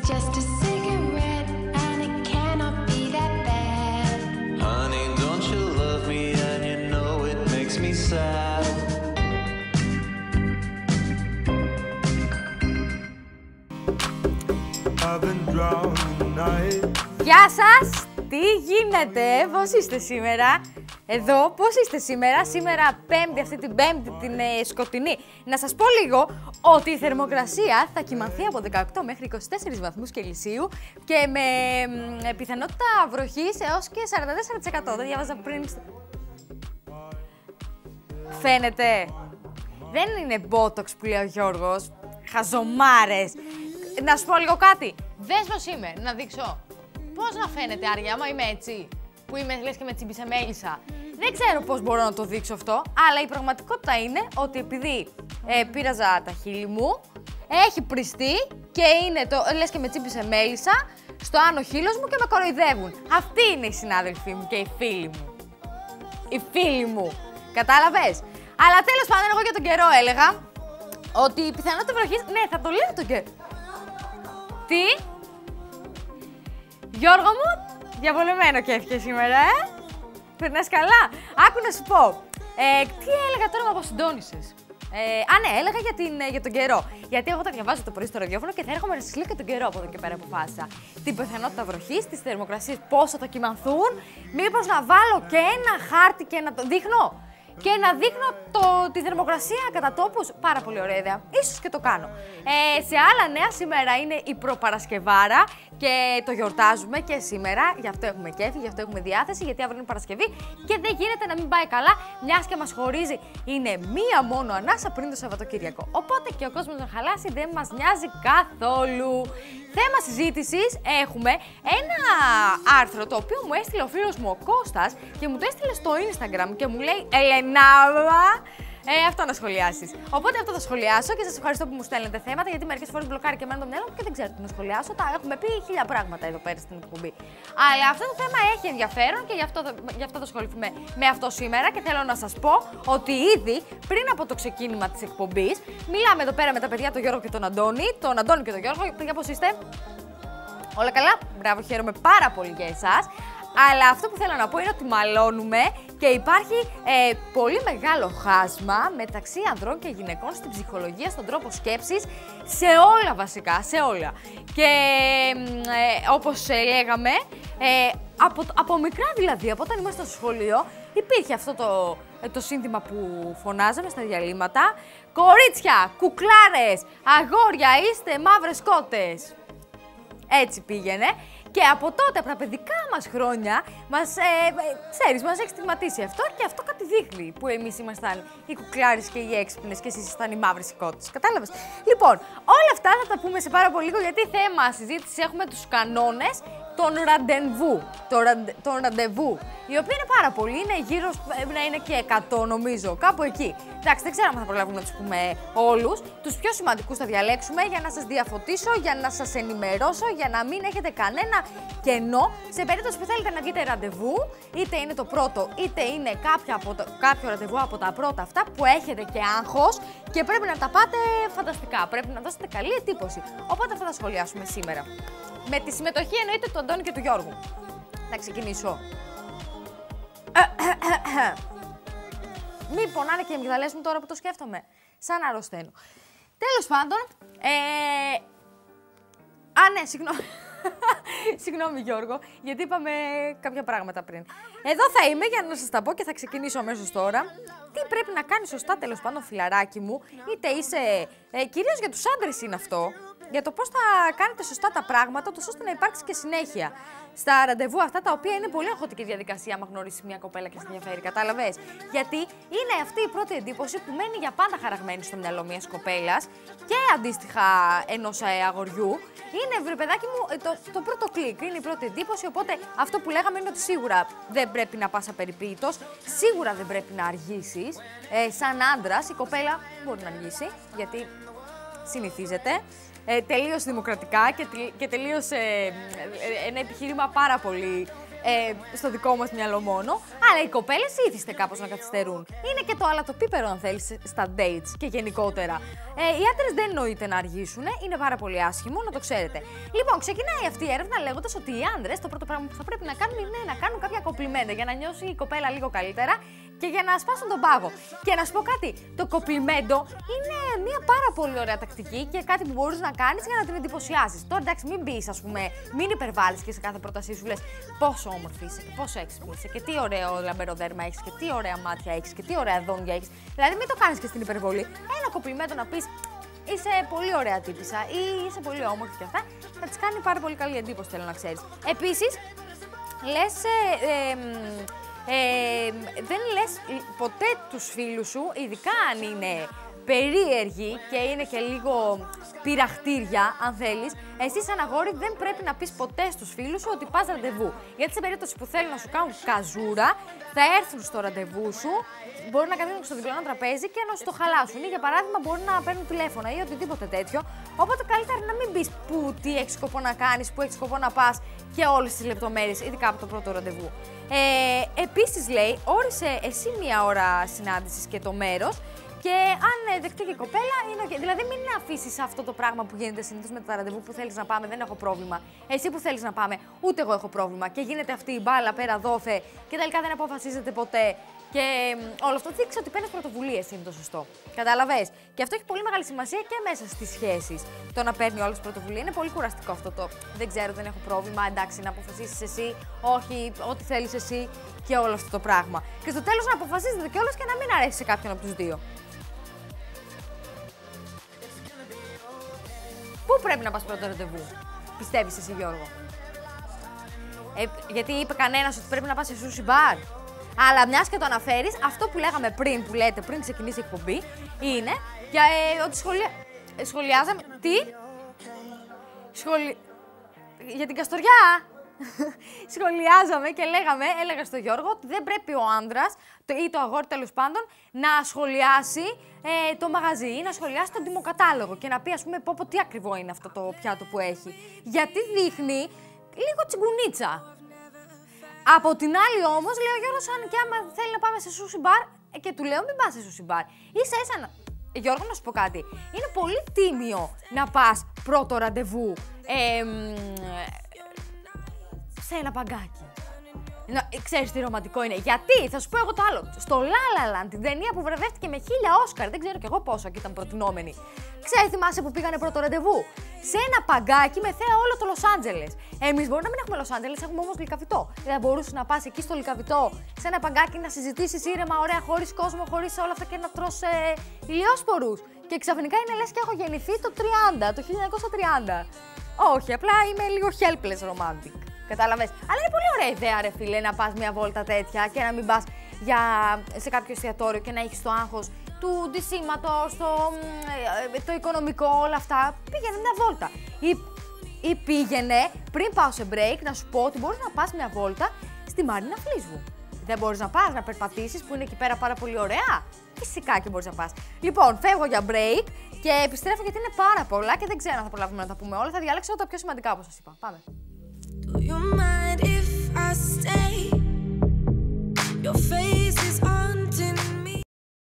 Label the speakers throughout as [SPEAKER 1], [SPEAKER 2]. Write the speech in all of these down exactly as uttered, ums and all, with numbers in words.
[SPEAKER 1] just a cigarette and it cannot be that bad.
[SPEAKER 2] Honey, don't you love me and you know it makes me sad. I've been drowned in the night.
[SPEAKER 3] Γεια σας! Τι γίνεται, πώς είστε σήμερα? Εδώ, πώς είστε σήμερα? Σήμερα πέμπτη, αυτή την πέμπτη, την ε, σκοτεινή. Να σας πω λίγο ότι η θερμοκρασία θα κυμανθεί από δεκαοκτώ μέχρι είκοσι τέσσερις βαθμούς Κελσίου και με ε, πιθανότητα βροχής έως και σαράντα τέσσερα τοις εκατό. Δεν διάβαζα πριν. Φαίνεται. Δεν είναι botox που λέει ο Γιώργος. Χαζομάρες. Να σου πω λίγο κάτι. Δες πως είμαι, να δείξω. Πώς να φαίνεται, Άρια, άμα είμαι έτσι, που είμαι λες και με τσίμπησε μέλισσα. Δεν ξέρω πώς μπορώ να το δείξω αυτό, αλλά η πραγματικότητα είναι ότι επειδή ε, πήραζα τα χείλη μου, έχει πριστεί και είναι το λες και με τσίμπησε μέλισσα στο άνω χείλος μου και με κοροϊδεύουν. Αυτοί είναι οι συνάδελφοί μου και οι φίλοι μου. Οι φίλοι μου. Κατάλαβες? Αλλά τέλος πάντων, εγώ για τον καιρό έλεγα ότι η πιθανότητα βροχής. Ναι, θα το λέω τον καιρό. Τι? Γιώργο μου, διαβολεμένο κέφι σήμερα, ε! Περνάς καλά. Άκου να σου πω. Ε, τι έλεγα τώρα, με αποσυντώνησες. Ε, α, ναι, έλεγα για, την, για τον καιρό. Γιατί εγώ τα διαβάζω το πρωί στο ραδιόφωνο και θα έρχομαι να σας λέω και τον καιρό από εδώ και πέρα που πάσα. Την πιθανότητα βροχής, τις θερμοκρασίες, πόσο θα κυμανθούν. Μήπως να βάλω και ένα χάρτη και να το δείχνω. Και να δείχνω το, τη θερμοκρασία κατά τόπους. Πάρα πολύ ωραία ιδέα. Ίσως και το κάνω. Ε, σε άλλα νέα, σήμερα είναι η προπαρασκευάρα και το γιορτάζουμε και σήμερα. Γι' αυτό έχουμε κέφι, γι' αυτό έχουμε διάθεση, γιατί αύριο είναι Παρασκευή και δεν γίνεται να μην πάει καλά, μιας και μας χωρίζει. Είναι μία μόνο ανάσα πριν το Σαββατοκύριακο. Οπότε και ο κόσμος να χαλάσει δεν μας νοιάζει καθόλου. Θέμα συζήτησης έχουμε ένα άρθρο το οποίο μου έστειλε ο φίλος μου ο Κώστας και μου το έστειλε στο Instagram και μου λέει Ελενάβα, ε, αυτό να σχολιάσεις. Οπότε αυτό θα σχολιάσω και σας ευχαριστώ που μου στέλνετε θέματα, γιατί μερικές φορές μπλοκάρει και εμένα το μυαλό μου και δεν ξέρω τι να σχολιάσω. Τα έχουμε πει χίλια πράγματα εδώ πέρα στην εκπομπή. Αλλά αυτό το θέμα έχει ενδιαφέρον και γι' αυτό, γι' αυτό θα ασχοληθούμε με αυτό σήμερα και θέλω να σας πω ότι ήδη πριν από το ξεκίνημα της εκπομπής μιλάμε εδώ πέρα με τα παιδιά, τον Γιώργο και τον Αντώνη. Τον Αντώνη και τον Γιώργο, παιδιά, πώς είστε? Όλα καλά? Μπράβο, χαίρομαι πάρα πολύ για εσάς. Αλλά αυτό που θέλω να πω είναι ότι μαλώνουμε και υπάρχει ε, πολύ μεγάλο χάσμα μεταξύ ανδρών και γυναικών στην ψυχολογία, στον τρόπο σκέψης, σε όλα βασικά, σε όλα. Και ε, όπως ε, λέγαμε, ε, από, από μικρά δηλαδή, από όταν ήμασταν στο σχολείο, υπήρχε αυτό το, ε, το σύνθημα που φωνάζαμε στα διαλύματα. Κορίτσια, κουκλάρες, αγόρια, είστε μαύρες κότες. Έτσι πήγαινε. Και από τότε, από τα παιδικά μας χρόνια, μας, ε, ξέρεις, μας έχει στιγματίσει αυτό και αυτό κάτι δείχνει που εμείς ήμασταν οι κουκλάρες και οι έξυπνες και εσείς ήσασταν οι μαύρες κότες. Κατάλαβες? Λοιπόν, όλα αυτά θα τα πούμε σε πάρα πολύ λίγο, γιατί θέμα συζήτηση έχουμε τους κανόνες των ραντεβού, το, ραντε, το ραντεβού, οι οποίοι είναι πάρα πολλοί, είναι γύρω, να είναι και εκατό νομίζω, κάπου εκεί. Εντάξει, δεν ξέρω αν θα προλάβουμε να τους πούμε όλους. Τους πιο σημαντικούς θα διαλέξουμε για να σας διαφωτίσω, για να σας ενημερώσω, για να μην έχετε κανένα κενό σε περίπτωση που θέλετε να βγείτε ραντεβού, είτε είναι το πρώτο, είτε είναι κάποιο, από το, κάποιο ραντεβού από τα πρώτα αυτά που έχετε και άγχος και πρέπει να τα πάτε φανταστικά, πρέπει να δώσετε καλή εντύπωση. Οπότε αυτά θα σχολιάσουμε σήμερα. Με τη συμμετοχή εννοείται του Αντώνη και του Γιώργου. Να ξεκινήσω. Μη πονάνε και οι αμυγδαλές μου τώρα που το σκέφτομαι. Σαν αρρωσταίνω. Τέλος πάντων, ε... Α, ναι, συγγνώμη. Συγγνώμη Γιώργο, γιατί είπαμε κάποια πράγματα πριν. Εδώ θα είμαι για να σας τα πω και θα ξεκινήσω αμέσως τώρα. Τι πρέπει να κάνει σωστά, τέλος πάντων, φιλαράκι μου, είτε είσαι, ε, κυρίως για τους άντρες είναι αυτό, για το πώς θα κάνετε σωστά τα πράγματα, τόσο ώστε να υπάρξει και συνέχεια στα ραντεβού αυτά, τα οποία είναι πολύ αγχωτική διαδικασία άμα γνωρίσει μια κοπέλα και σε ενδιαφέρει, κατάλαβες? Γιατί είναι αυτή η πρώτη εντύπωση που μένει για πάντα χαραγμένη στο μυαλό μιας κοπέλας και αντίστοιχα ενός αγοριού. Είναι, βρε παιδάκι μου, το, το πρώτο κλικ, είναι η πρώτη εντύπωση, οπότε αυτό που λέγαμε είναι ότι σίγουρα δεν πρέπει να πας απεριποίητος, σίγουρα δεν πρέπει να αργήσεις. Ε, σαν άντρας, η κοπέλα μπορεί να αργήσει, γιατί συνηθίζεται. Ε, τελείως δημοκρατικά και, και τελείως ε, ένα επιχείρημα πάρα πολύ ε, στο δικό μας μυαλό μόνο, αλλά οι κοπέλες ήθιστε κάπως να καθυστερούν. Είναι και το αλατοπίπερο, αν θέλεις, στα dates και γενικότερα. Ε, οι άντρες δεν εννοείται να αργήσουν, είναι πάρα πολύ άσχημο, να το ξέρετε. Λοιπόν, ξεκινάει αυτή η έρευνα λέγοντας ότι οι άντρες το πρώτο πράγμα που θα πρέπει να κάνουν είναι να κάνουν κάποια κομπλιμέντα για να νιώσει η κοπέλα λίγο καλύτερα και για να σπάσουν τον πάγο. Και να σου πω κάτι, το κομπλιμέντο είναι μια πάρα πολύ ωραία τακτική και κάτι που μπορείς να κάνεις για να την εντυπωσιάσεις. Τώρα εντάξει, μην πεις, ας πούμε, μην υπερβάλλεις και σε κάθε πρότασή σου λες πόσο όμορφη είσαι και πόσο έξυπνη είσαι και τι ωραίο λαμπερό δέρμα έχεις και τι ωραία μάτια έχεις και τι ωραία δόντια έχεις. Δηλαδή, μην το κάνεις και στην υπερβολή. Ένα κομπλιμέντο να πεις είσαι πολύ ωραία τύπισσα ή είσαι πολύ όμορφη και αυτά, θα της κάνει πάρα πολύ καλή εντύπωση, θέλω να ξέρεις. Επίσης, λες. Ε, ε, Ε, δεν λες ποτέ τους φίλους σου, ειδικά αν είναι περίεργοι και είναι και λίγο πειραχτήρια, αν θέλεις, εσύ σαν αγόρι δεν πρέπει να πεις ποτέ στους φίλους σου ότι πας ραντεβού. Γιατί σε περίπτωση που θέλουν να σου κάνουν καζούρα, θα έρθουν στο ραντεβού σου, μπορεί να καθίσουν στο διπλανό τραπέζι και να σου το χαλάσουν. Ή για παράδειγμα, μπορεί να παίρνουν τηλέφωνα ή οτιδήποτε τέτοιο. Οπότε καλύτερα να μην πεις που, τι έχεις σκοπό να κάνεις, που έχεις σκοπό να πας και όλες τις λεπτομέρειες, ειδικά από το πρώτο ραντεβού. Ε, επίσης, λέει, όρισε εσύ μία ώρα συνάντησης και το μέρος. Και αν δεχτεί και η κοπέλα, είναι okay. Δηλαδή, μην αφήσεις αυτό το πράγμα που γίνεται συνήθως με τα ραντεβού που θέλεις να πάμε, δεν έχω πρόβλημα. Εσύ που θέλεις να πάμε, ούτε εγώ έχω πρόβλημα. Και γίνεται αυτή η μπάλα πέρα δόθε και τελικά δεν αποφασίζεται ποτέ. Και όλο αυτό δείξει ότι παίρνεις πρωτοβουλίες, είναι το σωστό. Κατάλαβες. Και αυτό έχει πολύ μεγάλη σημασία και μέσα στις σχέσεις. Το να παίρνει όλες τις πρωτοβουλίες είναι πολύ κουραστικό αυτό το. Δεν ξέρω, δεν έχω πρόβλημα. Εντάξει, να αποφασίσεις εσύ, όχι, ό,τι θέλεις εσύ και όλο αυτό το πράγμα. Και στο τέλος να αποφασίζετε κιόλας και να μην αρέσει σε κάποιον από τους δύο. Πού πρέπει να πας πρώτο ραντεβού, πιστεύεις εσύ, Γιώργο? Ε, γιατί είπε κανένας ότι πρέπει να πας σε sushi bar. Αλλά μιας και το αναφέρεις, αυτό που λέγαμε πριν, που λέτε πριν ξεκινήσει η εκπομπή, είναι για, ε, ότι σχολια... ε, σχολιάζαμε. Τι? Σχολι... Για την Καστοριά. Σχολιάζαμε και λέγαμε, έλεγα στο Γιώργο, ότι δεν πρέπει ο άντρας ή το αγόρι τέλος πάντων να σχολιάσει ε, το μαγαζί ή να σχολιάσει τον τιμοκατάλογο και να πει, ας πούμε, πω, πω τι ακριβό είναι αυτό το πιάτο που έχει. Γιατί δείχνει λίγο τσιγκουνίτσα. Από την άλλη όμως, λέει ο Γιώργος, αν και άμα θέλει να πάμε σε sushi bar, ε, και του λέω μην πας σε sushi bar. Ίσα ίσα, Γιώργο, να σου πω κάτι, είναι πολύ τίμιο να πας πρώτο ραντεβού ε, σε ένα παγκάκι. Να, ξέρεις τι ρομαντικό είναι. Γιατί, θα σου πω εγώ το άλλο. Στο La La Land, την ταινία που βραβεύτηκε με χίλια Όσκαρ, δεν ξέρω κι εγώ πόσο και ήταν προτινόμενη. Ξέρεις, θυμάσαι που πήγανε πρώτο ραντεβού? Σε ένα παγκάκι με θέα όλο το Λος Άντζελες. Εμείς μπορεί να μην έχουμε Λος Άντζελες, έχουμε όμως λικαβητό. Δεν θα μπορούσες να πας εκεί στο λικαβητό, σε ένα παγκάκι να συζητήσεις ήρεμα, ωραία, χωρίς κόσμο, χωρίς όλα αυτά και να τρως ε, ηλιόσπορους. Και ξαφνικά είναι λες και έχω γεννηθεί το τριάντα, το χίλια εννιακόσια τριάντα. Όχι, απλά είμαι λίγο helpless romantic. Κατάλαβες. Αλλά είναι πολύ ωραία ιδέα, ρε φίλε, να πας μια βόλτα τέτοια και να μην πας για... σε κάποιο εστιατόριο και να έχεις το άγχος του ντυσίματος, το... το οικονομικό, όλα αυτά. Πήγαινε μια βόλτα. Ή... ή πήγαινε πριν πάω σε break να σου πω ότι μπορείς να πας μια βόλτα στη Μαρίνα Φλίσβου. Δεν μπορείς να πας να περπατήσεις που είναι εκεί πέρα πάρα πολύ ωραία? Φυσικά και μπορείς να πας. Λοιπόν, φεύγω για break και επιστρέφω γιατί είναι πάρα πολλά και δεν ξέρω αν θα προλάβουμε να τα πούμε όλα. Θα διάλεξω τα πιο σημαντικά, όπως σας είπα. Πάμε.
[SPEAKER 4] Do you mind if I stay? Your face is haunting me.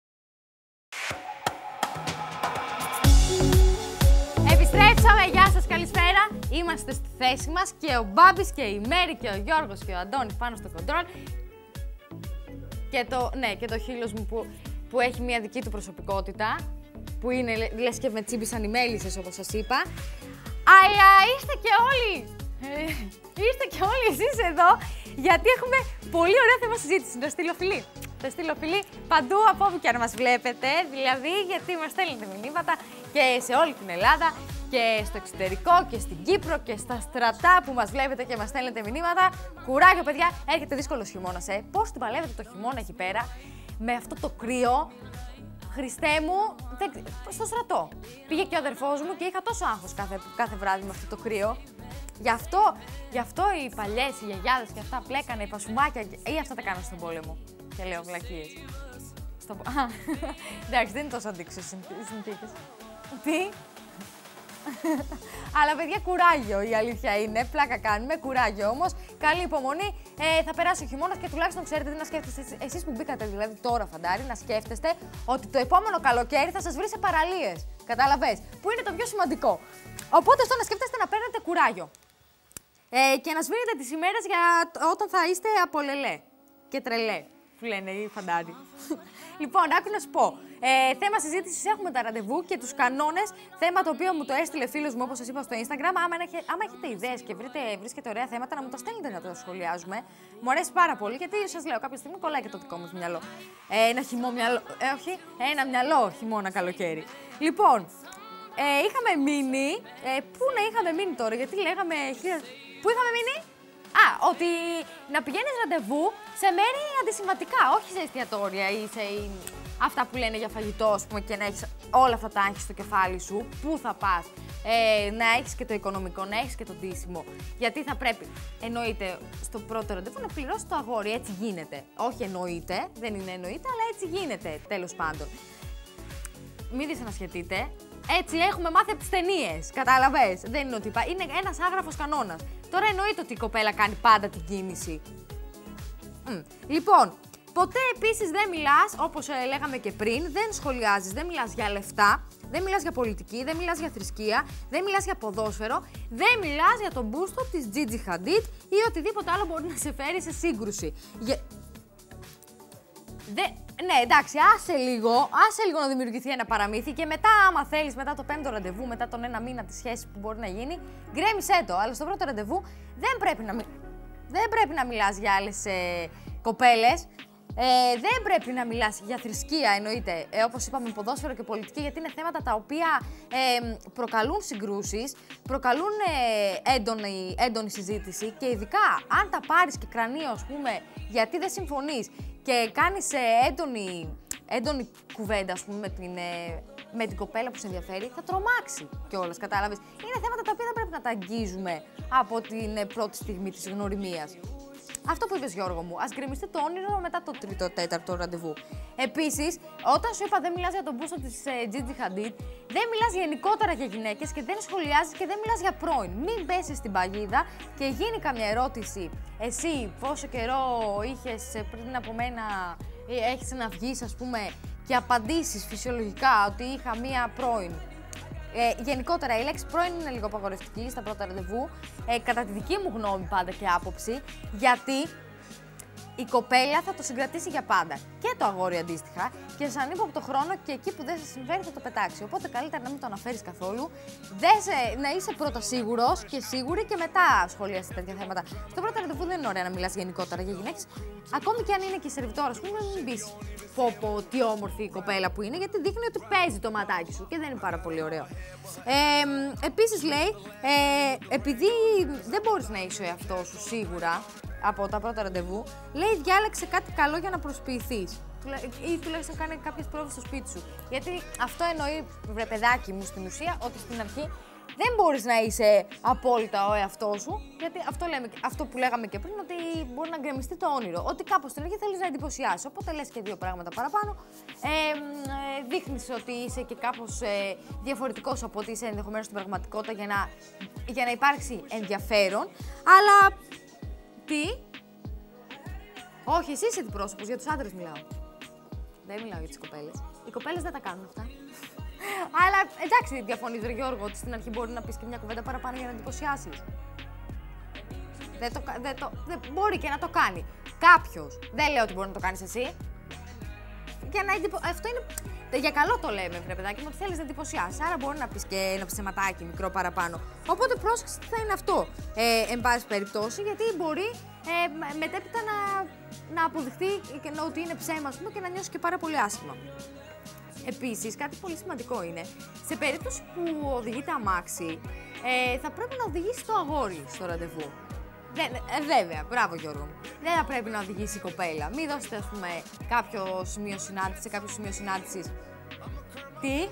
[SPEAKER 3] Επιστρέψαμε, γεια σας, καλησπέρα. Είμαστε στη θέση μας και ο Μπάμπης και η Μέρη και ο Γιώργος και ο Αντώνης πάνω στο κοντρόλ. Και το, ναι, και το χείλος μου που, που έχει μια δική του προσωπικότητα, που είναι λες και με τσίμπησαν οι μέλισσες, όπως σας είπα. Αλλά είστε και όλοι, ε, είστε και όλοι εσείς εδώ, γιατί έχουμε πολύ ωραία θέμα συζήτηση. Το στείλω φιλί. Το στείλω φιλί παντού από όπου και αν μας βλέπετε, δηλαδή γιατί μας στέλνετε μηνύματα και σε όλη την Ελλάδα και στο εξωτερικό και στην Κύπρο και στα στρατά που μας βλέπετε και μας στέλνετε μηνύματα. Κουράγιο, παιδιά, έρχεται δύσκολος χειμώνας, ε. Πώς την παλεύετε το χειμώνα εκεί πέρα, με αυτό το κρύο. Χριστέ μου, δεν... στο στρατό. Πήγε και ο αδερφός μου και είχα τόσο άγχος κάθε, κάθε βράδυ με αυτό το κρύο. Γι' αυτό, γι' αυτό οι παλιές, οι γιαγιάδες και αυτά πλέκανε, οι πασουμάκια ή αυτά τα κάνουν στον πόλεμο. Και λέω βλακίες. Στο... Εντάξει, δεν είναι τόσο αντίξω οι συνθήκες. Τι? Αλλά παιδιά, κουράγιο η αλήθεια είναι, πλάκα κάνουμε, κουράγιο όμως, καλή υπομονή. ε, θα περάσει ο χειμώνας και τουλάχιστον ξέρετε τι να σκέφτεστε. Εσείς που μπήκατε δηλαδή τώρα, φαντάρι, να σκέφτεστε ότι το επόμενο καλοκαίρι θα σας βρει σε παραλίες. Κατάλαβες, που είναι το πιο σημαντικό. Οπότε αυτό να σκέφτεστε να παίρνετε κουράγιο. Ε, και να σβήνετε τις ημέρες για όταν θα είστε από λελέ και τρελέ, που λένε οι φαντάροι. Λοιπόν, άκου να σου πω. Ε, θέμα συζήτησης έχουμε τα ραντεβού και τους κανόνες. Θέμα το οποίο μου το έστειλε φίλος μου, όπως σας είπα στο Instagram. Άμα, έχε, άμα έχετε ιδέες και βρείτε, βρίσκετε ωραία θέματα, να μου τα στέλνετε να τα σχολιάζουμε. Μου αρέσει πάρα πολύ γιατί σας λέω κάποια στιγμή κολλάει και το δικό μου μυαλό. Ε, ένα χυμό μυαλό. Ε, όχι, ένα μυαλό χειμώνα καλοκαίρι. Λοιπόν, ε, είχαμε μείνει. Ε, πού να είχαμε μείνει τώρα, γιατί λέγαμε. Πού είχαμε μείνει? Α, ότι να πηγαίνεις ραντεβού σε μέρη αντισημματικά, όχι σε εστιατόρια ή σε αυτά που λένε για φαγητό, ας πούμε, και να έχεις όλα αυτά τα άγχη στο κεφάλι σου. Πού θα πας, ε, να έχεις και το οικονομικό, να έχεις και το ντύσιμο. Γιατί θα πρέπει, εννοείται, στο πρώτο ραντεβού να πληρώσει το αγόρι, έτσι γίνεται. Όχι εννοείται, δεν είναι εννοείται, αλλά έτσι γίνεται, τέλος πάντων. Μην δυσανασχετείτε. Έτσι έχουμε μάθει από τις ταινίες. Κατάλαβες. Δεν είναι ότι είναι ένας άγραφος κανόνας. Τώρα εννοείται ότι η κοπέλα κάνει πάντα την κίνηση. Mm. Λοιπόν, ποτέ επίσης δεν μιλάς, όπως ε, λέγαμε και πριν, δεν σχολιάζεις, δεν μιλάς για λεφτά, δεν μιλάς για πολιτική, δεν μιλάς για θρησκεία, δεν μιλάς για ποδόσφαιρο, δεν μιλάς για τον μπούστο της Gigi Hadid ή οτιδήποτε άλλο μπορεί να σε φέρει σε σύγκρουση. Για... Δε... Ναι, εντάξει, άσε λίγο, άσε λίγο να δημιουργηθεί ένα παραμύθι και μετά, άμα θέλεις, μετά το πέμπτο ραντεβού, μετά τον ένα μήνα τη σχέση που μπορεί να γίνει, γκρέμισέ το. Αλλά στο πρώτο ραντεβού δεν πρέπει να, μι... δεν πρέπει να μιλάς για άλλες ε, κοπέλες. Ε, δεν πρέπει να μιλάς για θρησκεία, εννοείται, ε, όπως είπαμε, ποδόσφαιρο και πολιτική, γιατί είναι θέματα τα οποία ε, προκαλούν συγκρούσεις, προκαλούν ε, έντονη, έντονη συζήτηση και ειδικά αν τα πάρεις και κρανίο, ας πούμε, γιατί δεν συμφωνείς και κάνεις ε, έντονη, έντονη κουβέντα, ας πούμε, με την, ε, με την κοπέλα που σε ενδιαφέρει, θα τρομάξει κιόλας, κατάλαβες. Είναι θέματα τα οποία δεν πρέπει να τα αγγίζουμε από την ε, πρώτη στιγμή της γνωριμίας. Αυτό που είπες, Γιώργο μου, ας γκρεμιστεί το όνειρο μετά το τρίτο, τέταρτο ραντεβού. Επίσης, όταν σου είπα δεν μιλάς για τον μπούστο της ε, Gigi Hadid, δεν μιλάς γενικότερα για γυναίκες και δεν σχολιάζεις και δεν μιλάς για πρώην. Μην πέσεις στην παγίδα και γίνει καμιά ερώτηση. Εσύ, πόσο καιρό είχες πριν από μένα, έχεις να βγεις, ας πούμε, και απαντήσεις φυσιολογικά ότι είχα μία πρώην. Ε, γενικότερα, η λέξη πρώην είναι λίγο απαγορευτική στα πρώτα ραντεβού, ε, κατά τη δική μου γνώμη πάντα και άποψη, γιατί η κοπέλα θα το συγκρατήσει για πάντα. Και το αγόρι αντίστοιχα, και σαν είπα από το χρόνο και εκεί που δεν σε συμφέρει θα το πετάξει. Οπότε καλύτερα να μην το αναφέρεις καθόλου, σε, να είσαι πρώτα σίγουρος και σίγουρη και μετά σχολιάσεις τέτοια θέματα. Στο πρώτο ραντεβού δεν είναι ωραία να μιλάς γενικότερα για γυναίκες, ακόμη και αν είναι και σερβιτόρα, ας πούμε, μην πεις πω πω τι όμορφη η κοπέλα που είναι, γιατί δείχνει ότι παίζει το ματάκι σου και δεν είναι πάρα πολύ ωραίο. Ε, επίσης λέει, ε, επειδή δεν μπορείς να είσαι ο εαυτός σου σίγουρα από τα πρώτα ραντεβού, λέει διάλεξε κάτι καλό για να προσποιηθείς. Ή τουλάχιστον κάνει κάποιες πρόοδες στο σπίτι σου. Γιατί αυτό εννοεί, βρε παιδάκι μου, στην ουσία, ότι στην αρχή δεν μπορείς να είσαι απόλυτα ο εαυτός σου. Γιατί αυτό, λέμε, αυτό που λέγαμε και πριν, ότι μπορεί να γκρεμιστεί το όνειρο. Ότι κάπως στην αρχή θέλεις να εντυπωσιάσεις. Οπότε λες και δύο πράγματα παραπάνω. Ε, ε, δείχνεις ότι είσαι και κάπως ε, διαφορετικός από ότι είσαι ενδεχομένως στην πραγματικότητα για να, για να υπάρξει ενδιαφέρον. Αλλά. Τι? Όχι, εσύ είσαι αντιπρόσωπος, για τους άντρες μιλάω. Δεν μιλάω για τις κοπέλες. Οι κοπέλες δεν τα κάνουν αυτά. Αλλά εντάξει, διαφωνείς, ρε Γιώργο, ότι στην αρχή μπορεί να πεις και μια κουβέντα παραπάνω για να εντυπωσιάσεις. Δεν το, δεν το, δεν, μπορεί και να το κάνει κάποιος. Δεν λέω ότι μπορεί να το κάνεις εσύ. Για να εντυπω... Αυτό είναι. Για καλό το λέμε, βρε παιδάκι μου, ότι θέλεις να εντυπωσιάσεις. Άρα μπορεί να πεις και ένα ψεματάκι μικρό παραπάνω. Οπότε πρόσεξε τι θα είναι αυτό. Ε, εν πάση περιπτώσει, γιατί μπορεί ε, μετέπειτα να, να αποδειχθεί ότι είναι ψέμα, ας πούμε, και να νιώσει και πάρα πολύ άσχημα. Επίσης, κάτι πολύ σημαντικό είναι, σε περίπτωση που οδηγείται αμάξι, ε, θα πρέπει να οδηγήσει το αγόρι στο ραντεβού. Δεν, ε, βέβαια, μπράβο Γιώργο μου. Δεν θα πρέπει να οδηγήσει η κοπέλα. Μην δώσετε, ας πούμε, κάποιο σημείο συνάντηση, σε κάποιο σημείο συνάντησης. Τι?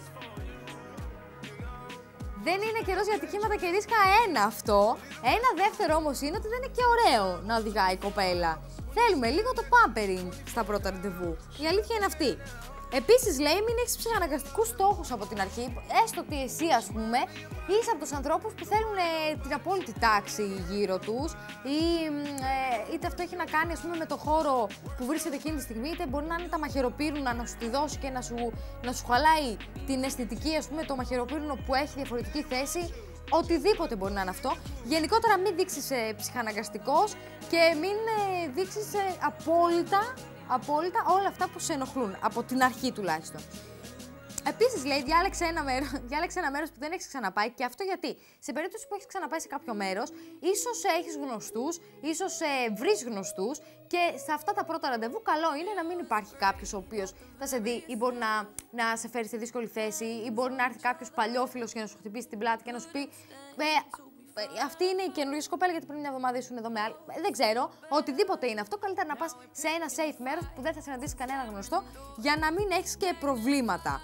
[SPEAKER 3] Δεν είναι καιρός για ατυχήματα και ρίσκα ένα αυτό. Ένα δεύτερο όμως είναι ότι δεν είναι και ωραίο να οδηγάει η κοπέλα. Θέλουμε λίγο το pampering στα πρώτα ραντεβού. Η αλήθεια είναι αυτή. Επίσης, λέει, μην έχεις ψυχαναγκαστικούς στόχους από την αρχή, έστω ότι εσύ, ας πούμε, είσαι από τους ανθρώπους που θέλουν ε, την απόλυτη τάξη γύρω τους, ή ε, είτε αυτό έχει να κάνει, ας πούμε, με το χώρο που βρίσκεται εκείνη τη στιγμή, είτε μπορεί να είναι τα μαχαιροπύρουνα να σου τη δώσει και να σου, να σου χαλάει την αισθητική, ας πούμε, το μαχαιροπύρουνο που έχει διαφορετική θέση. Οτιδήποτε μπορεί να είναι αυτό. Γενικότερα, μην δείξεις ε, ψυχαναγκαστικός και μην ε, δείξεις ε, απόλυτα, απόλυτα όλα αυτά που σε ενοχλούν, από την αρχή τουλάχιστον. Επίσης, λέει, διάλεξε ένα, μέρος, διάλεξε ένα μέρος που δεν έχεις ξαναπάει, και αυτό γιατί σε περίπτωση που έχεις ξαναπάει σε κάποιο μέρος, ίσως έχεις γνωστούς, ίσως ε, βρεις γνωστούς, και σε αυτά τα πρώτα ραντεβού καλό είναι να μην υπάρχει κάποιος ο οποίος θα σε δει ή μπορεί να, να σε φέρει σε δύσκολη θέση, ή μπορεί να έρθει κάποιος παλιόφιλος και να σου χτυπήσει την πλάτη και να σου πει ε, αυτή είναι η καινούργια κοπέλα γιατί πριν μια εβδομάδα ήσουν εδώ με άλλη. Δεν ξέρω, οτιδήποτε είναι αυτό, καλύτερα να πας σε ένα safe μέρος που δεν θα συναντήσεις κανένα γνωστό για να μην έχεις και προβλήματα.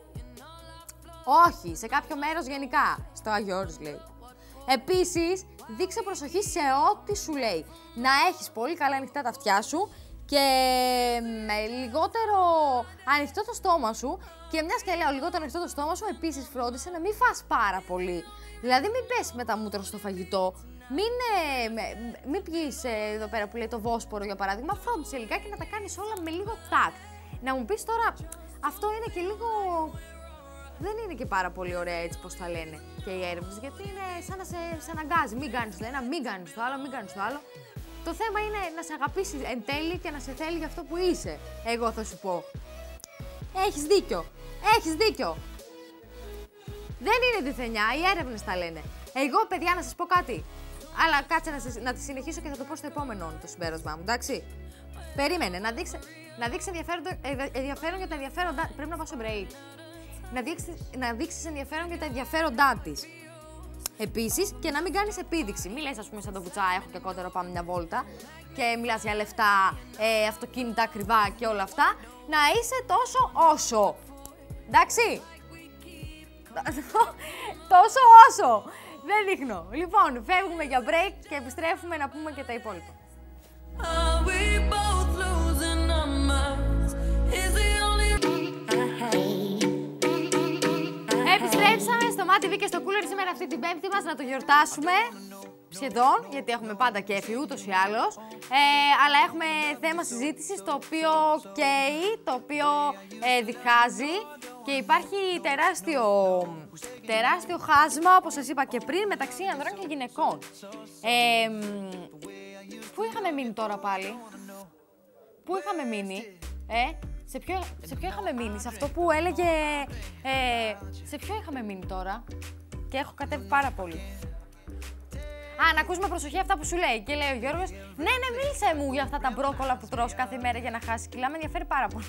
[SPEAKER 3] Όχι, σε κάποιο μέρος γενικά. Στο Άγιο Όρος, λέει. Επίσης, δείξε προσοχή σε ό,τι σου λέει. Να έχεις πολύ καλά ανοιχτά τα αυτιά σου και με λιγότερο ανοιχτό το στόμα σου. Και μιας και λέω λιγότερο ανοιχτό το στόμα σου, επίσης φρόντισε να μην φας πάρα πολύ. Δηλαδή, μην πες με τα μούτρα στο φαγητό. Μην, ε, μην πιείς ε, εδώ πέρα που λέει το Βόσπορο, για παράδειγμα. Φρόντισε λιγάκι να τα κάνεις όλα με λίγο τάκτ. Να μου πεις τώρα, αυτό είναι και λίγο. Δεν είναι και πάρα πολύ ωραία έτσι πως τα λένε και οι έρευνες, γιατί είναι σαν να σε, σε αναγκάζει. Μην κάνεις το ένα, μην κάνεις το άλλο, μην κάνεις το άλλο. Το θέμα είναι να σε αγαπήσει εν τέλει και να σε θέλει για αυτό που είσαι. Εγώ θα σου πω. Έχεις δίκιο. Έχεις δίκιο. Δεν είναι διθενιά, οι έρευνες τα λένε. Εγώ, παιδιά, να σας πω κάτι. Αλλά κάτσε να, σε, να τη συνεχίσω και θα το πω στο επόμενο το συμπέρασμά μου, εντάξει. Περίμενε, να δείξει, να δείξει ενδιαφέρον, ενδιαφέρον για τα ενδιαφέροντα. Πρέπει να πάω σε break. Να δείξεις, να δείξεις ενδιαφέρον για τα ενδιαφέροντά της. Επίσης, και να μην κάνεις επίδειξη. Μην λες, ας πούμε, σαν το βουτσά, έχω και κότερο, πάμε μια βόλτα και μιλάς για λεφτά, ε, αυτοκίνητα ακριβά και όλα αυτά. Να είσαι τόσο όσο. Εντάξει. Τόσο όσο. Δεν δείχνω. Λοιπόν, φεύγουμε για break και επιστρέφουμε να πούμε και τα υπόλοιπα.
[SPEAKER 4] Are we both losing our minds? Is the only
[SPEAKER 3] Επιστρέψαμε στο Μάτι Βι και στο Cooler σήμερα αυτή την Πέμπτη μας να το γιορτάσουμε. Σχεδόν, γιατί έχουμε πάντα κέφι ούτως ή άλλως. Ε, αλλά έχουμε θέμα συζήτησης το οποίο καίει, το οποίο ε, διχάζει και υπάρχει τεράστιο, τεράστιο χάσμα, όπως σας είπα και πριν, μεταξύ ανδρών και γυναικών. Ε, πού είχαμε μείνει τώρα πάλι? Πού είχαμε μείνει, ε? Σε ποιο, σε ποιο είχαμε μείνει, σε αυτό που έλεγε. Ε, σε ποιο είχαμε μείνει τώρα? Και έχω κατέβει πάρα πολύ. Α, να ακούς με προσοχή αυτά που σου λέει. Και λέει ο Γιώργος, ναι, ναι, μίλησε μου για αυτά τα μπρόκολα που τρως κάθε μέρα για να χάσεις κιλά. Με ενδιαφέρει πάρα πολύ.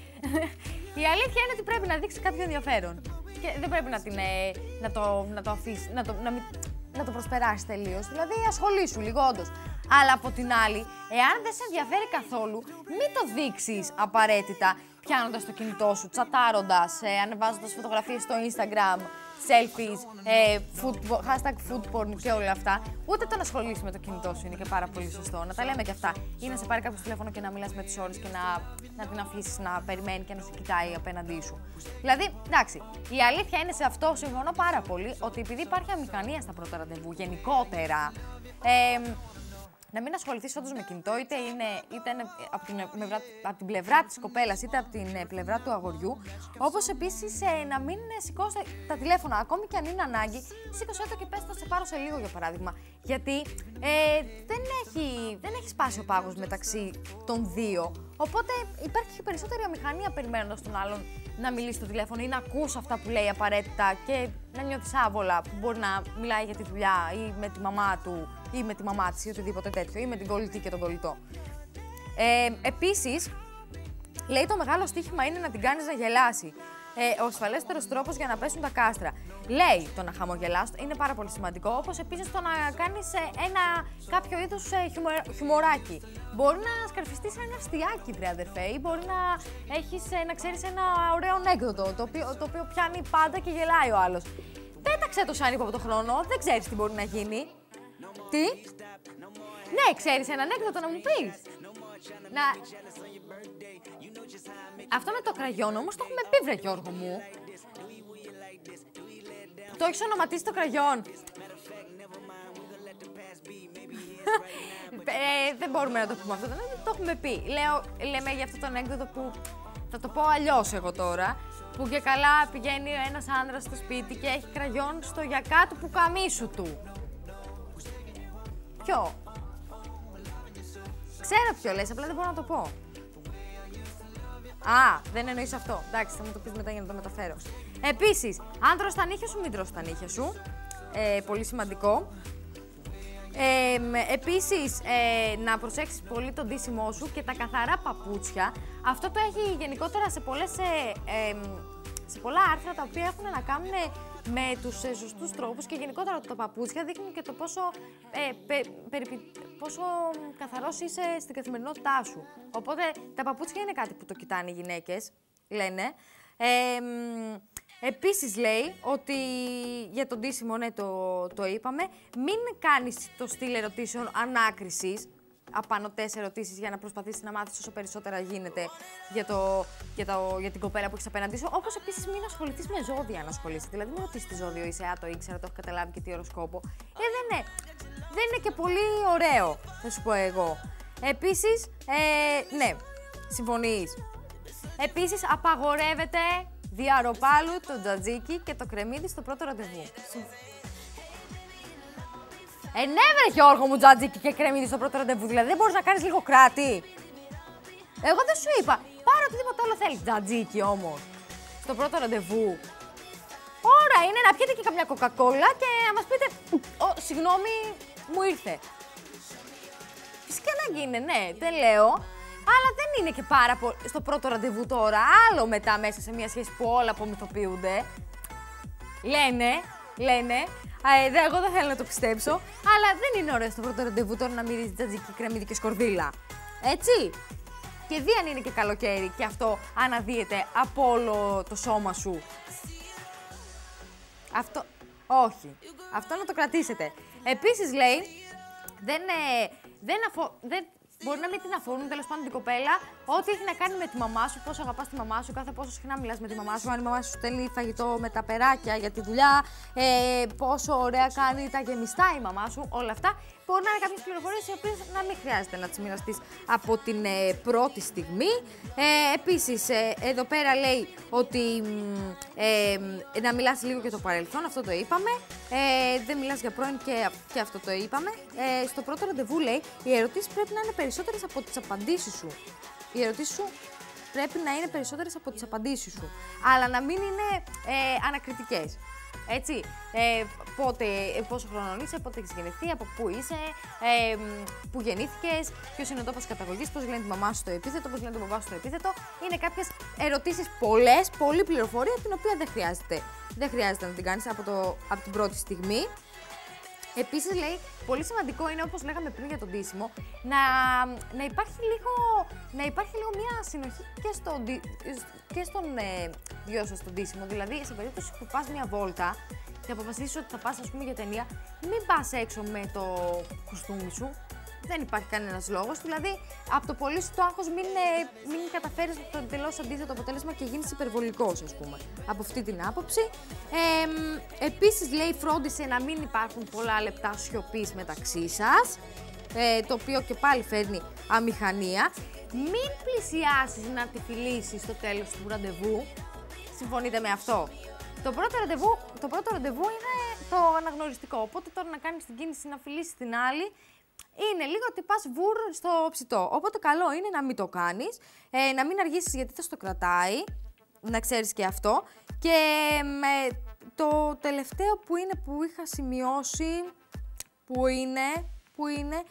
[SPEAKER 3] Η αλήθεια είναι ότι πρέπει να δείξεις κάποιο ενδιαφέρον. Και δεν πρέπει να, την, ε, να το, να το αφήσεις, να το, να μην, να το προσπεράσεις τελείως. Δηλαδή, ασχολήσου λίγο, όντως. Αλλά από την άλλη, εάν δεν σε ενδιαφέρει καθόλου, μην το δείξεις απαραίτητα πιάνοντας το κινητό σου, τσατάροντας, ε, ανεβάζοντας φωτογραφίες στο Instagram, selfies, ε, food, hashtag food porn και όλα αυτά. Ούτε το να ασχολείσαι με το κινητό σου είναι και πάρα πολύ σωστό. Να τα λέμε και αυτά. Ή να σε πάρει κάποιο τηλέφωνο και να μιλάς με τις ώρες και να, να την αφήσεις να περιμένει και να σε κοιτάει απέναντί σου. Δηλαδή, εντάξει, η αλήθεια είναι σε αυτό, συμφωνώ πάρα πολύ, ότι επειδή υπάρχει αμηχανία στα πρώτα ραντεβού γενικότερα. Ε, Να μην ασχοληθείς όντως με κινητό, είτε είναι, είτε είναι από, την, από την πλευρά της κοπέλας, είτε από την πλευρά του αγοριού. Όπως επίσης ε, να μην σηκώσετε τα τηλέφωνα, ακόμη και αν είναι ανάγκη, σήκωσέ το και πες θα σε πάρω σε λίγο, για παράδειγμα. Γιατί ε, δεν, έχει, δεν έχει σπάσει ο πάγος μεταξύ των δύο. Οπότε υπάρχει και περισσότερη αμηχανία περιμένοντας τον άλλον να μιλήσει στο τηλέφωνο ή να ακούς αυτά που λέει απαραίτητα και να νιώθεις άβολα που μπορεί να μιλάει για τη δουλειά ή με τη μαμά του ή με τη μαμά της ή οτιδήποτε τέτοιο ή με την κολλητή και τον κολλητό. Ε, επίσης, λέει το μεγάλο στοίχημα είναι να την κάνεις να γελάσει. Ε, ο ασφαλέστερος τρόπος για να πέσουν τα κάστρα. Λέει το να χαμογελάς είναι πάρα πολύ σημαντικό, όπως επίσης το να κάνεις ένα κάποιο είδους χιουμο, χιουμοράκι. Μπορεί να σκαρφιστείς ένα αστιάκι, βρε αδερφέ, ή μπορεί να, έχεις, να ξέρεις ένα ωραίο ανέκδοτο, το οποίο, το οποίο πιάνει πάντα και γελάει ο άλλος. Πέταξε το σάνικο από το χρόνο, δεν ξέρεις τι μπορεί να γίνει. Τι? Ναι, ξέρεις ένα ανέκδοτο να μου πεις. Να... Αυτό με το κραγιόν όμως το έχουμε πει, βρε Γιώργο μου. Το έχεις ονοματίσει το κραγιόν. ε, δεν μπορούμε να το πούμε αυτό, δεν το έχουμε πει. Λέω, λέμε για αυτό το ανέκδοτο που θα το πω αλλιώς εγώ τώρα. Που και καλά πηγαίνει ένας άνδρας στο σπίτι και έχει κραγιόν στο γιακά του πουκαμίσου του. Ποιο? Ξέρω ποιο λες, απλά δεν μπορώ να το πω. Α, δεν εννοείς αυτό. Εντάξει, θα μου το πεις μετά για να το μεταφέρω. Επίσης, αν τρως τα νύχια σου, μην τρως τα νύχια σου. Ε, πολύ σημαντικό. Ε, επίσης, ε, να προσέξεις πολύ τον ντύσιμό σου και τα καθαρά παπούτσια. Αυτό το έχει γενικότερα σε, πολλές, ε, ε, σε πολλά άρθρα τα οποία έχουν να κάνουν με τους ε, σωστούς τρόπους και γενικότερα τα παπούτσια δείχνουν και το πόσο, ε, πε, περι, πόσο καθαρός είσαι στην καθημερινότητά σου. Οπότε τα παπούτσια είναι κάτι που το κοιτάνε οι γυναίκες, λένε. Ε, Επίσης λέει ότι για τον ντύσιμο, ναι, το, το είπαμε, μην κάνεις το στυλ ερωτήσεων ανάκρισης, απανωτές ερωτήσεις για να προσπαθήσεις να μάθεις όσο περισσότερα γίνεται για, το, για, το, για την κοπέλα που έχεις απέναντί σου. Όπως επίσης μην ασχοληθείς με ζώδια να ασχολείσαι. Δηλαδή μην ρωτήσεις τι ζώδιο είσαι, α, το ήξερα, το έχω καταλάβει και τι οροσκόπο. Ε, δεν είναι, δεν είναι και πολύ ωραίο, θα σου πω εγώ. Επίσης, ε, ναι, συμφωνείς. Επίσης απαγορεύεται διαρροπάλου, το τζατζίκι και το κρεμμύδι στο πρώτο ραντεβού. Ε, ναι, βρε Γιώργο μου, τζατζίκι και κρεμμύδι στο πρώτο ραντεβού. Δηλαδή δεν μπορείς να κάνεις λίγο κράτη. Εγώ δεν σου είπα. Πάρε οτιδήποτε άλλο θέλεις. Τζατζίκι όμως. Στο πρώτο ραντεβού. Ώρα είναι να πιείτε και καμιά κοκακόλα και να μας πείτε. Ω, συγγνώμη, μου ήρθε. Φυσικά ανάγκη είναι, ναι, δεν λέω. Αλλά δεν είναι και πάρα πολύ στο πρώτο ραντεβού τώρα, άλλο μετά μέσα σε μια σχέση που όλα απομυθοποιούνται. Λένε, λένε, ε, δε, εγώ δεν θέλω να το πιστέψω, αλλά δεν είναι ωραίο στο πρώτο ραντεβού τώρα να μυρίζει τζατζίκι, κρεμμύδι και σκορδίλα. Έτσι. Και δει αν είναι και καλοκαίρι και αυτό αναδύεται από όλο το σώμα σου. Αυτό, όχι. Αυτό να το κρατήσετε. Επίσης λέει, δεν, ε, δεν, αφο, δεν μπορεί να μην την αφορούν τέλος πάντων την κοπέλα, ό,τι έχει να κάνει με τη μαμά σου, πόσο αγαπάς τη μαμά σου, κάθε πόσο συχνά μιλάς με τη μαμά σου, αν η μαμά σου στέλνει φαγητό με τα περάκια για τη δουλειά, ε, πόσο ωραία κάνει τα γεμιστά η μαμά σου, όλα αυτά. Μπορεί να είναι κάποιες πληροφορίες οι οποίες να μην χρειάζεται να τις μοιραστείς από την ε, πρώτη στιγμή. Ε, επίσης, ε, εδώ πέρα λέει ότι ε, ε, να μιλάς λίγο για το παρελθόν, αυτό το είπαμε. Ε, δεν μιλάς για πρώην και, και αυτό το είπαμε. Ε, στο πρώτο ραντεβού λέει, οι ερωτήσεις πρέπει να είναι περισσότερες από τις απαντήσεις σου. Οι ερωτήσεις σου πρέπει να είναι περισσότερες από τις απαντήσεις σου, αλλά να μην είναι ε, ανακριτικές. Έτσι, ε, πότε, πόσο χρόνο είσαι, πότε έχεις γεννηθεί, από πού είσαι, ε, πού γεννήθηκες, ποιος είναι ο τόπος καταγωγής, πώς λένε τη μαμά σου το επίθετο, πώς λένε τον παπά σου το επίθετο. Είναι κάποιες ερωτήσεις πολλές, πολλή πληροφορία, την οποία δεν χρειάζεται, δεν χρειάζεται να την κάνεις από, το, από την πρώτη στιγμή. Επίσης λέει, πολύ σημαντικό είναι, όπως λέγαμε πριν για τον ντύσιμο, να, να, υπάρχει, λίγο, να υπάρχει λίγο μια συνοχή και, στο, και στον ε, δυο σας στον ντύσιμο. Δηλαδή, σε περίπτωση που πας μια βόλτα και αποφασίσεις ότι θα πας, ας πούμε, για ταινία, μην πας έξω με το κουστούμι σου. Δεν υπάρχει κανένας λόγος. Δηλαδή, από το πολύ σου το άγχος, μην, ε, μην καταφέρεις το εντελώς αντίθετο αποτέλεσμα και γίνεις υπερβολικός, ας πούμε. Από αυτή την άποψη. Ε, επίσης, λέει, φρόντισε να μην υπάρχουν πολλά λεπτά σιωπής μεταξύ σας. Ε, το οποίο και πάλι φέρνει αμηχανία. Μην πλησιάσεις να τη φιλήσεις στο τέλος του ραντεβού. Συμφωνείτε με αυτό? Το πρώτο ραντεβού, το πρώτο ραντεβού είναι το αναγνωριστικό. Οπότε τώρα να κάνεις την κίνηση να φιλήσεις την άλλη, είναι λίγο ότι πας βουρ στο ψητό. Οπότε καλό είναι να μην το κάνεις, ε, να μην αργήσεις γιατί θα στο κρατάει, να ξέρεις και αυτό. Και με το τελευταίο που είναι που είχα σημειώσει, που είναι, που είναι,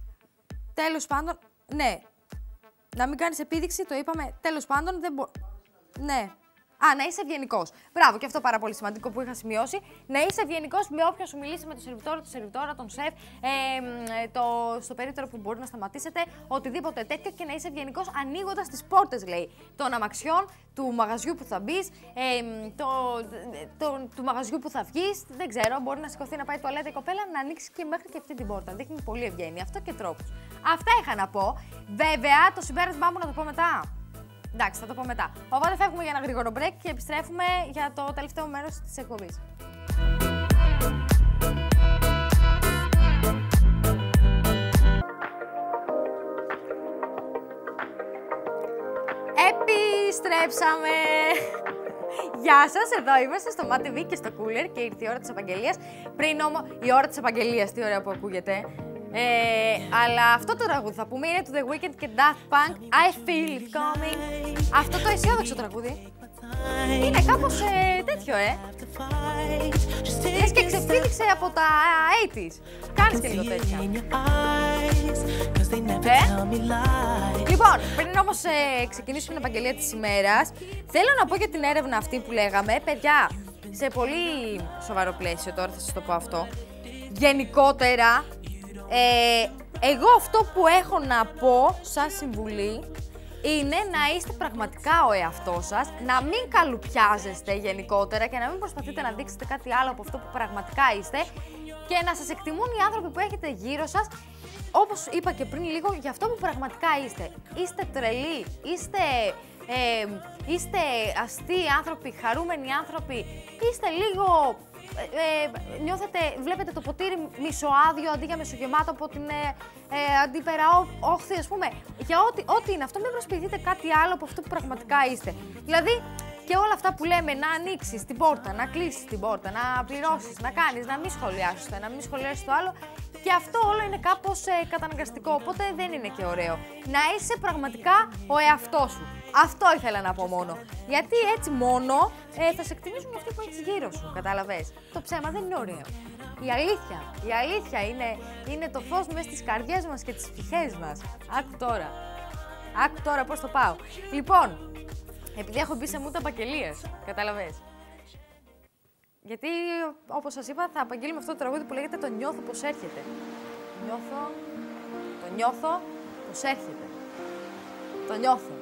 [SPEAKER 3] τέλος πάντων, ναι, να μην κάνεις επίδειξη, το είπαμε, τέλος πάντων δεν μπορεί, ναι. Α, να είσαι ευγενικός. Μπράβο, και αυτό πάρα πολύ σημαντικό που είχα σημειώσει. Να είσαι ευγενικός με όποιον σου μιλήσει, με τον σερβιτόρο, τη σερβιτόρα, τον σεφ, ε, το, στο περίπτερο που μπορεί να σταματήσετε, οτιδήποτε τέτοιο, και να είσαι ευγενικός ανοίγοντας τις πόρτες, λέει, των αμαξιών, του μαγαζιού που θα μπεις, ε, το, το, του μαγαζιού που θα βγεις. Δεν ξέρω, μπορεί να σηκωθεί να πάει τουαλέτα η κοπέλα, να ανοίξει και μέχρι και αυτή την πόρτα. Δείχνει πολύ ευγένεια. Αυτό και τρόπους. Αυτά είχα να πω. Βέβαια, το συμπέρασμά μου να το πω μετά. Εντάξει, θα το πω μετά. Οπότε φεύγουμε για ένα γρήγορο break και επιστρέφουμε για το τελευταίο μέρος της εκπομπής. Επιστρέψαμε! Γεια σας, εδώ είμαστε στο Matt τι βι και στο Cooler και ήρθε η ώρα της επαγγελίας. Πριν όμως, η ώρα της επαγγελίας, τι ωραία που ακούγεται. Ε, αλλά αυτό το τραγούδι θα πούμε είναι του The Weeknd και Daft Punk, I Feel It Coming. Αυτό το αισιόδοξο τραγούδι είναι κάπως ε, τέτοιο, ε. Λες και ξεφύλιξε από τα ογδόντα. Κάνεις και λίγο τέτοια. Ε? Λοιπόν, πριν όμως ε, ξεκινήσουμε την επαγγελία της ημέρας, θέλω να πω για την έρευνα αυτή που λέγαμε. Παιδιά, σε πολύ σοβαρό πλαίσιο τώρα θα σας το πω αυτό. Γενικότερα, ε, εγώ αυτό που έχω να πω σαν συμβουλή είναι να είστε πραγματικά ο εαυτός σας, να μην καλουπιάζεστε γενικότερα και να μην προσπαθείτε να δείξετε κάτι άλλο από αυτό που πραγματικά είστε και να σας εκτιμούν οι άνθρωποι που έχετε γύρω σας, όπως είπα και πριν λίγο, για αυτό που πραγματικά είστε. Είστε τρελοί, είστε, ε, είστε αστείοι άνθρωποι, χαρούμενοι άνθρωποι, είστε λίγο... Ε, νιώθετε, βλέπετε το ποτήρι μισοάδιο αντί για μισογεμάτο από την ε, ε, αντίπερα όχθη, ας πούμε. Για ό,τι, ό,τι είναι αυτό, μην προσποιηθείτε κάτι άλλο από αυτό που πραγματικά είστε. Δηλαδή, και όλα αυτά που λέμε, να ανοίξεις την πόρτα, να κλείσεις την πόρτα, να πληρώσεις, να κάνεις, να μην σχολιάσεις το ένα, να μην σχολιάσεις το άλλο. Και αυτό όλο είναι κάπως ε, καταναγκαστικό, οπότε δεν είναι και ωραίο. Να είσαι πραγματικά ο εαυτός σου. Αυτό ήθελα να πω μόνο. Γιατί έτσι μόνο ε, θα σε εκτιμήσουν αυτοί που έχεις γύρω σου, κατάλαβες. Το ψέμα δεν είναι ωραίο. Η αλήθεια, η αλήθεια είναι, είναι το φως μέσα στις καρδιές μας και τις ψυχές μας. Άκου τώρα. Άκου τώρα πώς το πάω. Λοιπόν, επειδή έχω μπει σε μούτα απαγγελίας, κατάλαβες. Γιατί, όπως σας είπα, θα απαγγείλουμε αυτό το τραγούδι που λέγεται «Το νιώθω πως έρχεται». Νιώθω, το νιώθω πως έρχεται. Το νιώθω.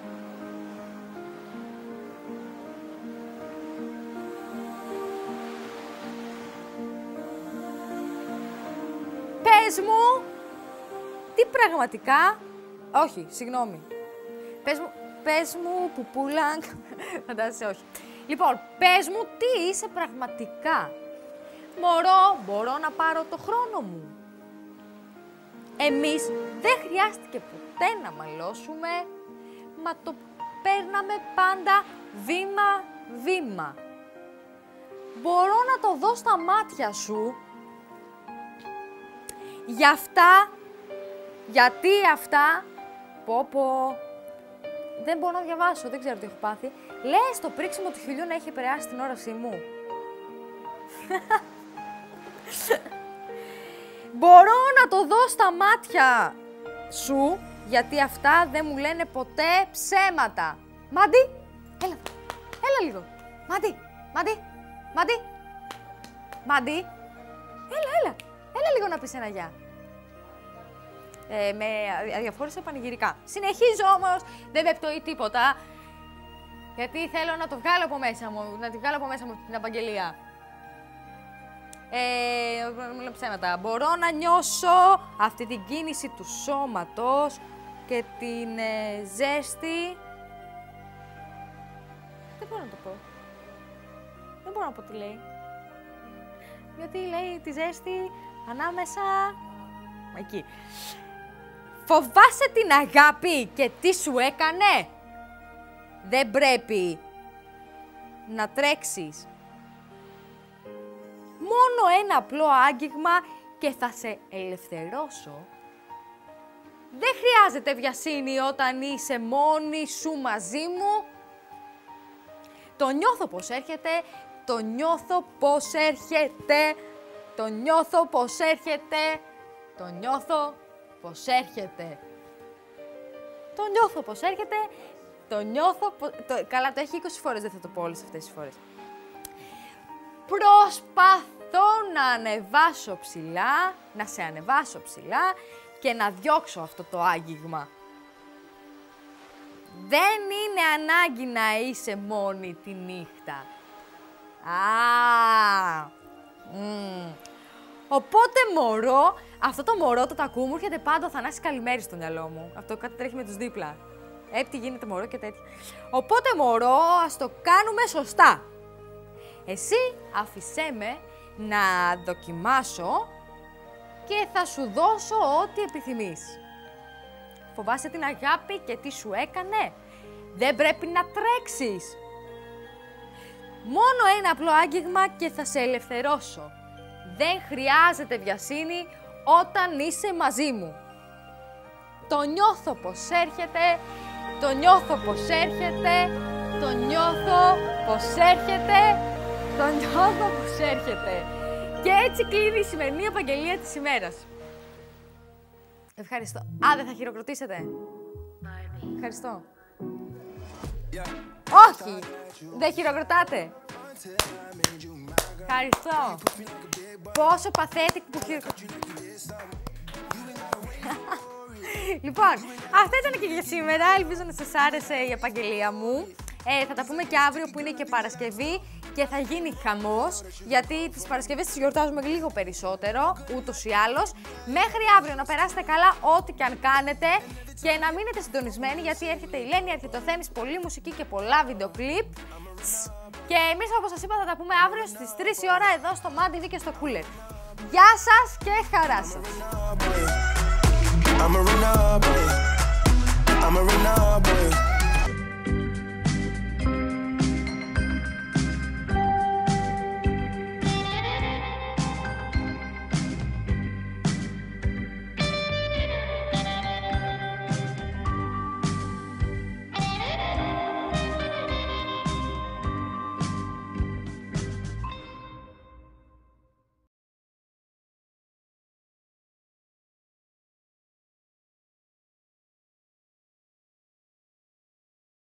[SPEAKER 3] Πες μου, τι πραγματικά... Όχι, συγγνώμη. Πες μου, πες μου, πουπούλα... Φαντάζεσαι, όχι. Λοιπόν, πες μου τι είσαι πραγματικά. Μωρό, μπορώ να πάρω το χρόνο μου. Εμείς δεν χρειάστηκε ποτέ να μαλώσουμε, μα το παίρναμε πάντα βήμα-βήμα. Μπορώ να το δω στα μάτια σου. Γι' αυτά, γιατί αυτά, πω πω, δεν μπορώ να διαβάσω, δεν ξέρω τι έχω πάθει. Λες το πρίξιμο του χιλιού να έχει επηρεάσει την όρασή μου. Μπορώ να το δω στα μάτια σου, γιατί αυτά δεν μου λένε ποτέ ψέματα. Μάντι, έλα, έλα λίγο. Μάντι, Μάντι, Μάντι, Μάντι, έλα, έλα, έλα λίγο να πεις ένα γεια. Ε, με αδιαφόρησα πανηγυρικά. Συνεχίζω όμως, δεν με πτωεί τίποτα, γιατί θέλω να το βγάλω από μέσα μου, να τη βγάλω από μέσα μου την απαγγελία. Ε, μου λέω ψέματα. Μπορώ να νιώσω αυτή την κίνηση του σώματος και την ε, ζέστη. Δεν μπορώ να το πω. Δεν μπορώ να πω τι λέει. Γιατί λέει τη ζέστη ανάμεσα... εκεί. Φοβάσαι την αγάπη και τι σου έκανε. Δεν πρέπει να τρέξεις. Μόνο ένα απλό άγγιγμα και θα σε ελευθερώσω. Δεν χρειάζεται βιασύνη όταν είσαι μόνη σου μαζί μου. Το νιώθω πως έρχεται, το νιώθω πως έρχεται, το νιώθω πως έρχεται, το νιώθω πως έρχεται. Το νιώθω πως έρχεται, το νιώθω πως... Το... Καλά, το έχει είκοσι φορές, δεν θα το πω όλες αυτές τις φορές. Προσπαθώ να ανεβάσω ψηλά, να σε ανεβάσω ψηλά και να διώξω αυτό το άγγιγμα. Δεν είναι ανάγκη να είσαι μόνη τη νύχτα. Α, mm. Οπότε μωρό, αυτό το μωρό το τακού μου έρχεται πάντα ο Θανάσης Καλημέρης στο μυαλό μου. Αυτό κάτι τρέχει με τους δίπλα. Έπτη γίνεται μωρό και τέτοια. Οπότε μωρό, ας το κάνουμε σωστά. Εσύ άφησέ με να δοκιμάσω και θα σου δώσω ό,τι επιθυμείς. Φοβάσαι την αγάπη και τι σου έκανε? Δεν πρέπει να τρέξεις. Μόνο ένα απλό άγγιγμα και θα σε ελευθερώσω. Δεν χρειάζεται βιασύνη όταν είσαι μαζί μου. Το νιώθω πως έρχεται, το νιώθω πως έρχεται, το νιώθω πως έρχεται, το νιώθω πως έρχεται. Και έτσι κλείνει η σημερινή επαγγελία της ημέρας. Ευχαριστώ. Α, δεν θα χειροκροτήσετε. Ευχαριστώ. Όχι, δεν χειροκροτάτε. Ευχαριστώ. Πόσο παθέτικ που χειροκροτήσετε. Λοιπόν, αυτό ήταν και για σήμερα. Ελπίζω να σας άρεσε η επαγγελία μου. Ε, θα τα πούμε και αύριο που είναι και Παρασκευή και θα γίνει χαμός, γιατί τις Παρασκευές τις γιορτάζουμε λίγο περισσότερο, ούτως ή άλλως. Μέχρι αύριο να περάσετε καλά ό,τι και αν κάνετε και να μείνετε συντονισμένοι, γιατί έρχεται η Λένη, έρχεται ο Θέμης, πολλή μουσική και πολλά βίντεο κλιπ. Και εμείς, όπως σας είπα, θα τα πούμε αύριο στις τρεις η ώρα εδώ στο Μαν τι βι και στο Cooler. Γεια σας και χαρά σας!
[SPEAKER 5] I'm a runner, boy. I'm a runner, boy.